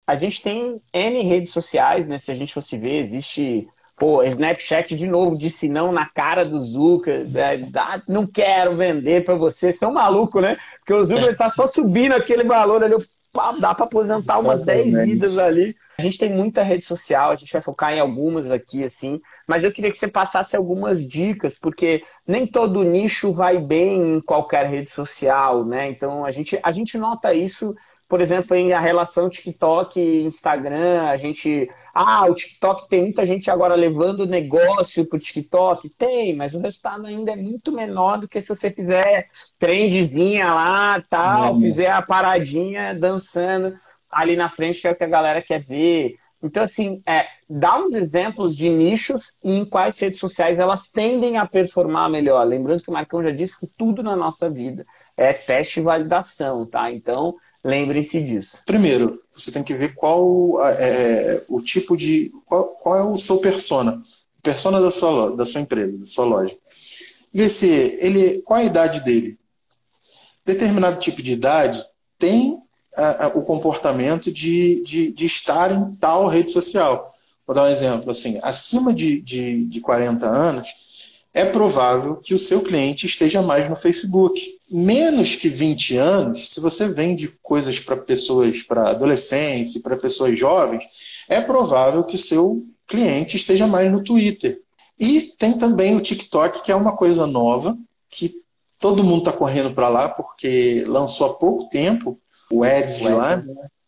a gente tem N redes sociais, né? Se a gente fosse ver, existe, pô, Snapchat de novo disse não na cara do Zucker, não quero vender para você, são maluco, né? Porque o Zucker tá só subindo aquele valor ali, pá, dá para aposentar umas 10 vidas Exatamente. ali. A gente tem muita rede social, a gente vai focar em algumas aqui, assim, mas eu queria que você passasse algumas dicas, porque nem todo nicho vai bem em qualquer rede social, né? Então a gente nota isso, por exemplo, em a relação TikTok e Instagram, a gente. Ah, o TikTok tem muita gente agora levando negócio pro TikTok. Tem, mas o resultado ainda é muito menor do que se você fizer trendezinha lá, tal, fizer a paradinha dançando ali na frente, que é o que a galera quer ver. Então, assim, dá uns exemplos de nichos e em quais redes sociais elas tendem a performar melhor. Lembrando que o Marcão já disse que tudo na nossa vida é teste e validação, tá? Então, lembrem-se disso. Primeiro, você tem que ver qual é o tipo de. Qual é o seu persona. Persona da sua empresa, da sua loja. Ver se qual a idade dele. Determinado tipo de idade tem o comportamento de estar em tal rede social. Vou dar um exemplo, assim, acima de 40 anos, é provável que o seu cliente esteja mais no Facebook. Menos que 20 anos, se você vende coisas para pessoas, para adolescentes, para pessoas jovens, é provável que o seu cliente esteja mais no Twitter. E tem também o TikTok, que é uma coisa nova, que todo mundo está correndo para lá, porque lançou há pouco tempo o Ads de lá.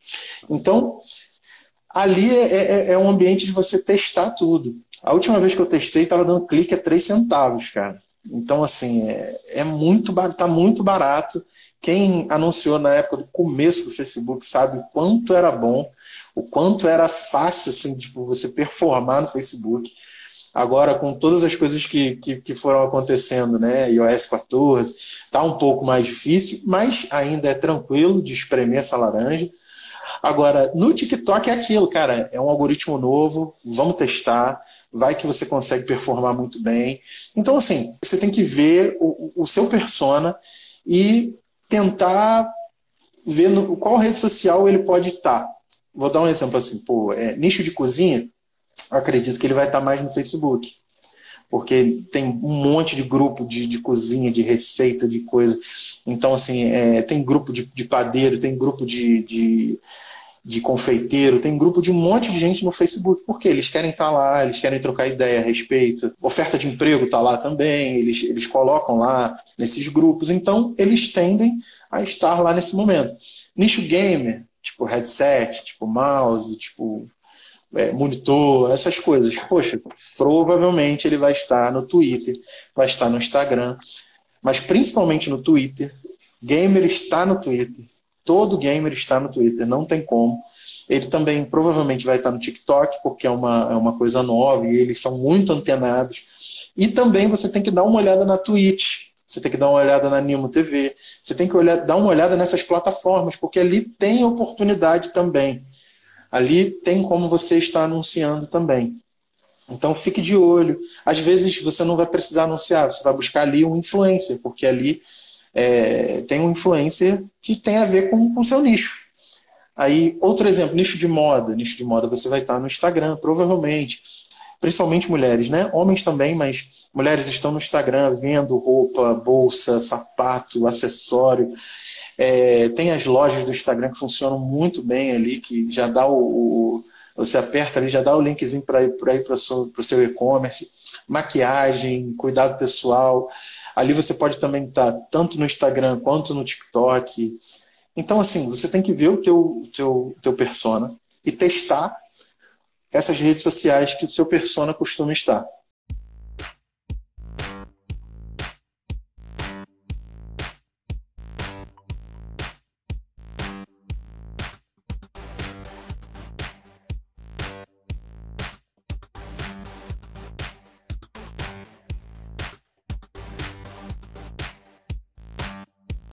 Então, ali é um ambiente de você testar tudo. A última vez que eu testei, estava dando clique a 3 centavos, cara. Então, assim, tá muito barato. Quem anunciou na época do começo do Facebook sabe o quanto era bom, o quanto era fácil, assim, tipo, você performar no Facebook. Agora, com todas as coisas que foram acontecendo, né? iOS 14, tá um pouco mais difícil, mas ainda é tranquilo de espremer essa laranja. Agora, no TikTok é aquilo, cara, é um algoritmo novo, vamos testar, vai que você consegue performar muito bem. Então, assim, você tem que ver o seu persona e tentar ver qual rede social ele pode estar. Vou dar um exemplo assim, pô, nicho de cozinha, eu acredito que ele vai estar mais no Facebook, porque tem um monte de grupo de cozinha, de receita, de coisa. Então, assim, tem grupo de padeiro, tem grupo de confeiteiro, tem grupo de um monte de gente no Facebook, porque eles querem estar lá, eles querem trocar ideia a respeito. Oferta de emprego está lá também, eles colocam lá nesses grupos, então eles tendem a estar lá nesse momento. Nicho gamer, tipo headset, tipo mouse, tipo monitor, essas coisas. Poxa, provavelmente ele vai estar no Twitter, vai estar no Instagram, mas principalmente no Twitter. Gamer está no Twitter. Todo gamer está no Twitter, não tem como. Ele também provavelmente vai estar no TikTok, porque é uma coisa nova e eles são muito antenados. E também você tem que dar uma olhada na Twitch, você tem que dar uma olhada na Nimo TV, você tem que dar uma olhada nessas plataformas, porque ali tem oportunidade também. Ali tem como você estar anunciando também. Então fique de olho. Às vezes você não vai precisar anunciar, você vai buscar ali um influencer, porque ali tem um influencer que tem a ver com o seu nicho. Aí, outro exemplo, nicho de moda. Nicho de moda você vai estar no Instagram, provavelmente. Principalmente mulheres, né? Homens também, mas mulheres estão no Instagram vendo roupa, bolsa, sapato, acessório. Tem as lojas do Instagram que funcionam muito bem ali, que já dá você aperta ali, já dá o linkzinho para ir para o seu e-commerce. Maquiagem, cuidado pessoal. Ali você pode também estar tanto no Instagram quanto no TikTok. Então, assim, você tem que ver o teu persona e testar essas redes sociais que o seu persona costuma estar.